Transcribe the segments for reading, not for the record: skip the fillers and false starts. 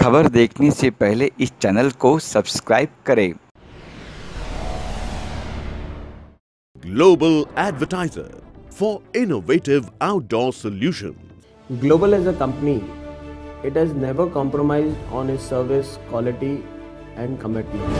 खबर देखने से पहले इस चैनल को सब्सक्राइब करें। Global advertiser for innovative outdoor solutions. Global as a company, it has never compromised on its service quality and commitment.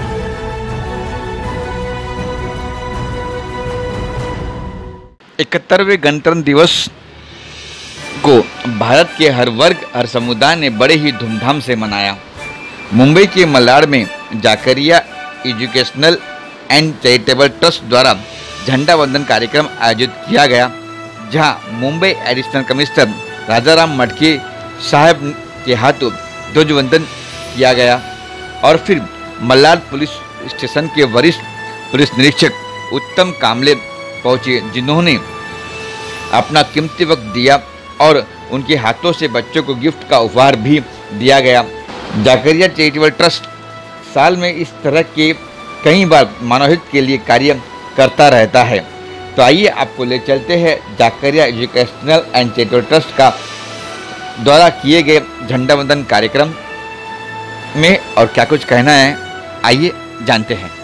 71वें गणतंत्र दिवस को भारत के हर वर्ग हर समुदाय ने बड़े ही धूमधाम से मनाया। मुंबई के मलाड में Zakaria educational and charitable trust द्वारा झंडा वंदन कार्यक्रम आयोजित किया गया, जहां मुंबई एडिशनल कमिश्नर राजाराम मटके साहब के हाथों ध्वजवंदन किया गया और फिर मलाड पुलिस स्टेशन के वरिष्ठ पुलिस निरीक्षक उत्तम कामले पहुंचे, जिन्होंने अपना कीमती वक्त दिया और उनके हाथों से बच्चों को गिफ्ट का उपहार भी दिया गया। जाकरिया चैरिटेबल ट्रस्ट साल में इस तरह के कई बार मानवहित के लिए कार्य करता रहता है। तो आइए आपको ले चलते हैं Zakaria educational and charitable trust का द्वारा किए गए झंडा वंदन कार्यक्रम में और क्या कुछ कहना है, आइए जानते हैं।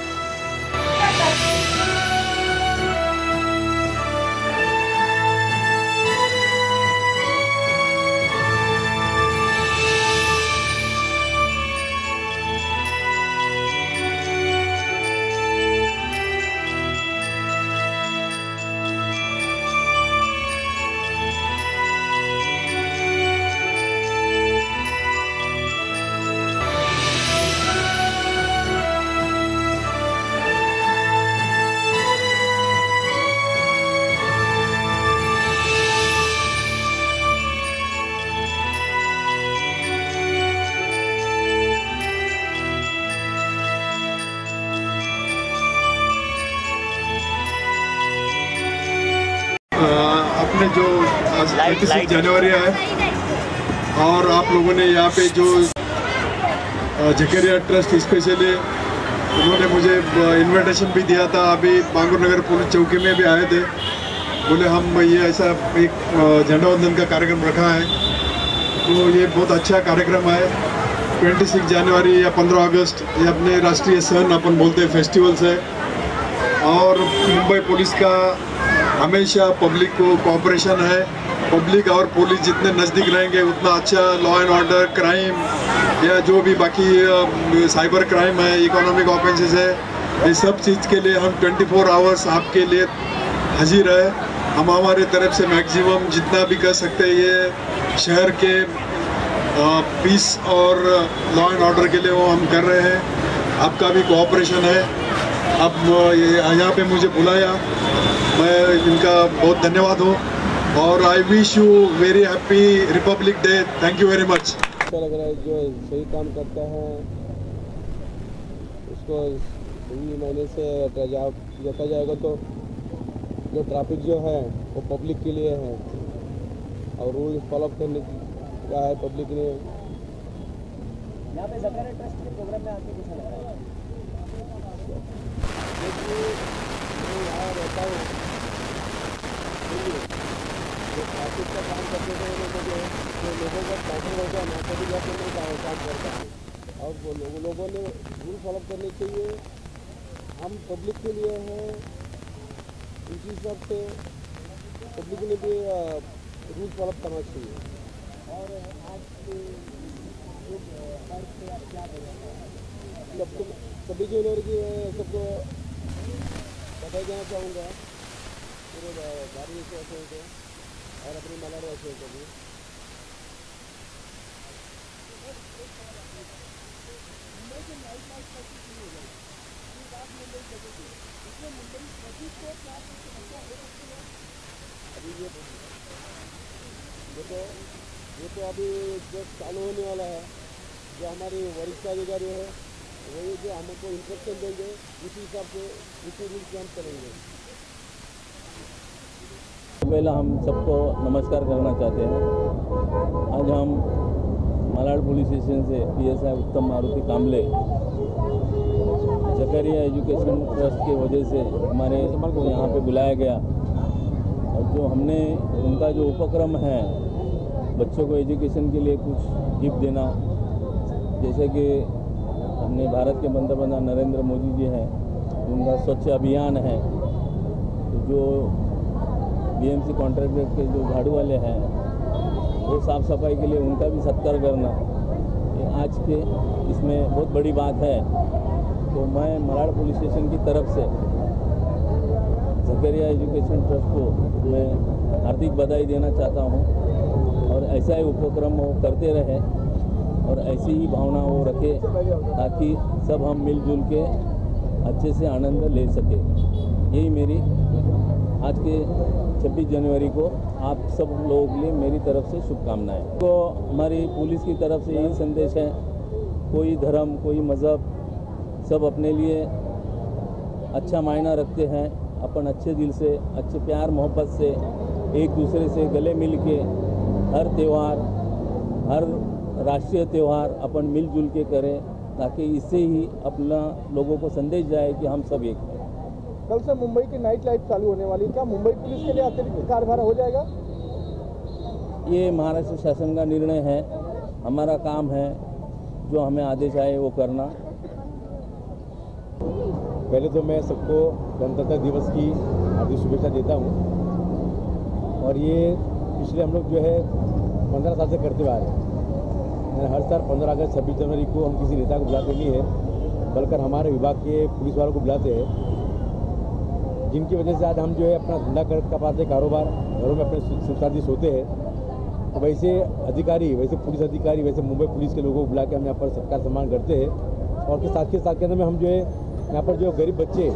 अपने जो 26 जनवरी है और आप लोगों ने यहाँ पे जो जकरिया ट्रस्ट स्पेशली उन्होंने मुझे इनविटेशन भी दिया था। अभी बांगुर नगर पुलिस चौकी में भी आए थे, बोले हम ये ऐसा एक झंडा वंदन का कार्यक्रम रखा है, तो ये बहुत अच्छा कार्यक्रम है। 26 जनवरी या 15 अगस्त ये अपने राष्ट्रीय सन अपन बोलते हैं, फेस्टिवल्स है। और मुंबई पुलिस का हमेशा पब्लिक को कोऑपरेशन है। पब्लिक और पुलिस जितने नज़दीक रहेंगे उतना अच्छा लॉ एंड ऑर्डर, क्राइम या जो भी बाकी साइबर क्राइम है, इकोनॉमिक ऑफेंसेस है, ये सब चीज़ के लिए हम 24 आवर्स आपके लिए हाजिर है। हम हमारे तरफ से मैक्सिमम जितना भी कर सकते हैं ये शहर के पीस और लॉ एंड ऑर्डर के लिए वो हम कर रहे हैं। आपका भी कोऑपरेशन है। अब यहाँ पे मुझे बुलाया, मैं इनका बहुत धन्यवाद हूँ और I wish you very happy republic day. Thank you very much. अच्छा लग रहा है, जो सही काम करता है उसको सही मायने से देखा जाएगा तो जो ट्रैफिक जो है वो पब्लिक के लिए है और रूल फॉलो करने का है पब्लिक ने। यहाँ पे जाकरिया ट्रस्ट के प्रोग्राम में आके कैसा लग रहा है? मैं यहाँ रहता हूँ, जो ट्रैफिक का काम करते थे मुझे जो लोगों का ट्रैफिक होता है ना तभी जाकर मैं काम करता हूँ और वो लोगों ने रूल फॉलो करने चाहिए। हम पब्लिक के लिए हैं, इसी हिसाब से पब्लिक ने भी रूल फॉलो करना चाहिए। और आज के अर्थ से आप क्या करेंगे? सबको 26 जनवरी की सबको बधाई देना चाहूँगा, पूरे भारत वासियों को और अपने मलाड वासियों को भी। अभी ये तो अभी जो चालू होने वाला है, जो हमारी वरिष्ठ अधिकारी है वही जो हमको इंस्ट्रक्शन देंगे उसी हिसाब से उसी रूल्स हम करेंगे। पहले हम सबको नमस्कार करना चाहते हैं। आज हम मलाड पुलिस स्टेशन से PSI Uttam Maruti Kamle Zakaria education trust की वजह से हमारे को यहाँ पे बुलाया गया और जो हमने उनका जो उपक्रम है बच्चों को एजुकेशन के लिए कुछ गिफ्ट देना, जैसे कि अपने भारत के पंतप्रधान नरेंद्र मोदी जी हैं, उनका स्वच्छ अभियान है, तो जो बीएमसी कॉन्ट्रैक्टर के जो झाड़ू वाले हैं वो साफ़ सफाई के लिए उनका भी सत्कार करना ये आज के इसमें बहुत बड़ी बात है। तो मैं मलाड पुलिस स्टेशन की तरफ से झकरिया एजुकेशन ट्रस्ट को मैं हार्दिक बधाई देना चाहता हूं और ऐसा ही उपक्रम वो करते रहे और ऐसी ही भावना वो रखे ताकि सब हम मिलजुल के अच्छे से आनंद ले सके। यही मेरी आज के 26 जनवरी को आप सब लोगों के लिए मेरी तरफ से शुभकामनाएं। तो हमारी पुलिस की तरफ से यही संदेश है, कोई धर्म कोई मज़हब सब अपने लिए अच्छा मायना रखते हैं। अपन अच्छे दिल से अच्छे प्यार मोहब्बत से एक दूसरे से गले मिल के हर त्यौहार हर राष्ट्रीय त्यौहार अपन मिलजुल के करें ताकि इससे ही अपना लोगों को संदेश जाए कि हम सब एक हैं। कल से मुंबई की नाइट लाइफ चालू होने वाली, क्या मुंबई पुलिस के लिए अतिरिक्त कार्यभार हो जाएगा? ये महाराष्ट्र शासन का निर्णय है, हमारा काम है जो हमें आदेश आए वो करना। पहले तो मैं सबको गणतंत्र दिवस की हार्दिक शुभेच्छा देता हूँ और ये पिछले हम लोग जो है 15 साल से करते हुए आ रहे हैं। हर साल 15 अगस्त 26 जनवरी को हम किसी नेता को बुलाते नहीं है, बल्कि हमारे विभाग के पुलिस वालों को बुलाते हैं, जिनकी वजह से आज हम जो है अपना धंधा कर पाते, कारोबार घरों में अपने सुख शांति सोते हैं। तो वैसे अधिकारी, वैसे पुलिस अधिकारी, वैसे मुंबई पुलिस के लोगों को बुला के हम यहाँ पर सत्कार सम्मान करते हैं। और के साथ के अंदर में हम जो है यहाँ पर जो गरीब बच्चे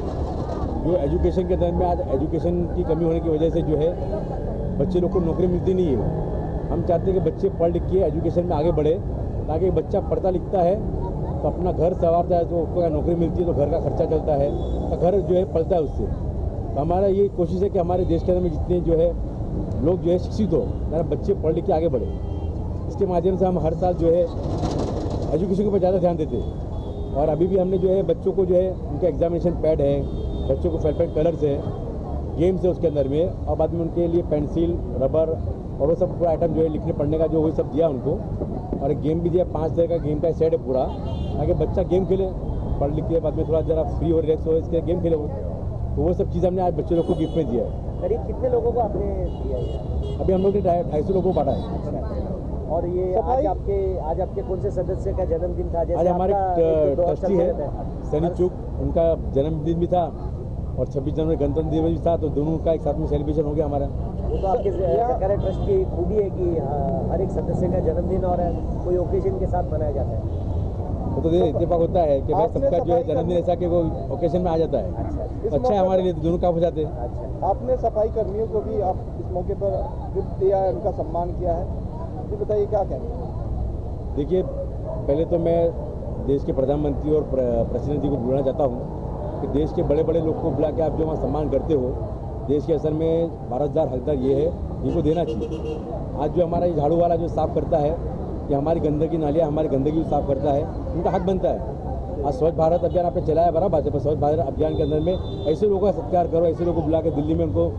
जो एजुकेशन के अंदर में आज एजुकेशन की कमी होने की वजह से जो है बच्चे लोग को नौकरी मिलती नहीं है। हम चाहते हैं कि बच्चे पढ़ लिख के एजुकेशन में आगे बढ़े ताकि बच्चा पढ़ता लिखता है तो अपना घर संवारता है, तो उसको नौकरी मिलती है तो घर का खर्चा चलता है, तो घर जो है पलता है उससे। तो हमारा ये कोशिश है कि हमारे देश के अंदर में जितने जो है लोग जो है शिक्षित हो, बच्चे पढ़ लिख के आगे बढ़े। इसके माध्यम से हम हर साल जो है एजुकेशन के ऊपर ज़्यादा ध्यान देते हैं। और अभी भी हमने जो है बच्चों को जो है उनका एग्जामिनेशन पैड है, बच्चों को फेल पेन कलर्स है, गेम्स है उसके अंदर में, और बाद में उनके लिए पेंसिल रबर और वो सब पूरा आइटम जो है लिखने पढ़ने का जो वही सब दिया उनको। और एक गेम भी दिया, 5 तरह का गेम का सेट है पूरा, ताकि बच्चा गेम खेले, पढ़ लिख के बाद में थोड़ा जरा फ्री हो रिलैक्स हो, इसके गेम खेले। तो वो सब चीज़ हमने आज बच्चे लोग को गिफ्ट में दिया है। करीब कितने लोगों को आपने दिया है? अभी हम लोग ने 250 लोगों को बांटा है। और ये आज आपके कौन से सदस्य का जन्मदिन था? आज हमारे ट्रस्टी है सनी चुक, उनका जन्मदिन भी था और 26 जनवरी गणतंत्र दिवस भी था, तो दोनों का एक साथ में सेलिब्रेशन हो गया हमारा। वो तो आपके झकरिया ट्रस्ट की खूबी है कि हर एक सदस्य का जन्मदिन और कोई ओकेजन के साथ मनाया जाता है। वो तो इत्तेफाक होता है कि भाई सबका जो है जन्मदिन ऐसा कि वो ओकेजन में आ जाता है। अच्छा है हमारे लिए, तो दोनों काम हो जाते हैं। अच्छा, आपने सफाई कर्मियों को भी आप इस मौके पर गिफ्ट दिया है, उनका सम्मान किया है, ये बताइए क्या कहेंगे? देखिए, पहले तो मैं देश के प्रधानमंत्री और प्रेसिडेंट जी को बुलाना चाहता हूँ कि देश के बड़े बड़े लोग को बुला के आप जो वहाँ सम्मान करते हो, देश के असल में वारसदार हकदार ये है, इनको देना चाहिए। आज जो हमारा ये झाड़ू वाला जो साफ़ करता है कि हमारी गंदगी नालियाँ हमारी गंदगी साफ़ करता है, उनका हक बनता है। आज स्वच्छ भारत अभियान आपने चलाया, बराबर बात है, पर स्वच्छ भारत अभियान के अंदर में ऐसे लोगों का सत्कार करो, ऐसे लोगों को बुला के दिल्ली में उनको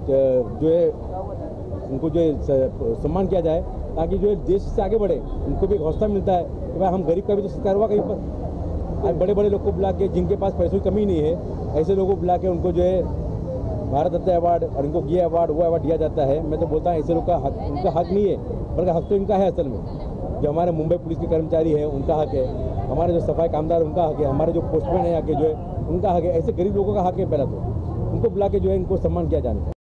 जो है उनको जो है सम्मान किया जाए ताकि जो है देश से आगे बढ़े, उनको भी एक हौसला मिलता है कि भाई हम गरीब का भी तो सत्कार हुआ कहीं पर। आज बड़े बड़े लोग को बुला के जिनके पास पैसों की कमी नहीं है, ऐसे लोगों को बुला के उनको जो है भारत रत्न अवार्ड और इनको ये अवार्ड वो अवार्ड दिया जाता है। मैं तो बोलता हूँ ऐसे लोग का हक, उनका हक नहीं है, बल्कि हक तो इनका है। असल में जो हमारे मुंबई पुलिस के कर्मचारी है उनका हक है, हमारे जो सफाई कामदार उनका हक है, हमारे जो पोस्टमैन है यहाँ के जो है उनका हक है। ऐसे गरीब लोगों का हक है, पहला तो उनको बुला के जो है इनको सम्मान किया जाना है।